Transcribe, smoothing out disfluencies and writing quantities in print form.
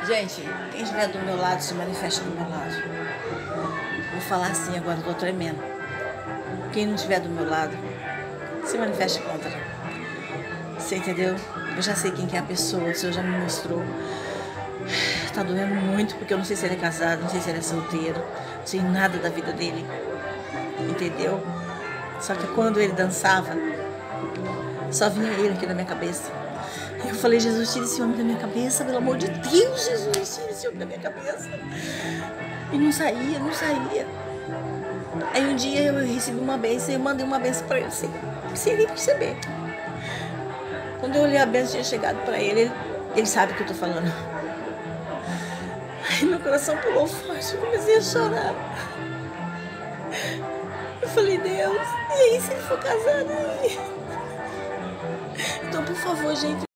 Gente, quem estiver do meu lado, se manifesta do meu lado. Vou falar assim agora, eu tô tremendo. Quem não estiver do meu lado, se manifesta contra. Você entendeu? Eu já sei quem que é a pessoa, o Senhor já me mostrou. Tá doendo muito, porque eu não sei se ele é casado, não sei se ele é solteiro, não sei nada da vida dele. Entendeu? Só que quando ele dançava, só vinha ele aqui na minha cabeça. Eu falei, Jesus, tira esse homem da minha cabeça, pelo amor de Deus, Jesus, tira esse homem da minha cabeça. E não saía, não saía. Aí um dia eu recebi uma bênção e eu mandei uma bênção pra ele, sem nem perceber. Quando eu olhei a bênção, tinha chegado pra ele, ele sabe o que eu tô falando. Aí meu coração pulou forte, eu comecei a chorar. Eu falei, Deus, e aí se ele for casado? Então, por favor, gente,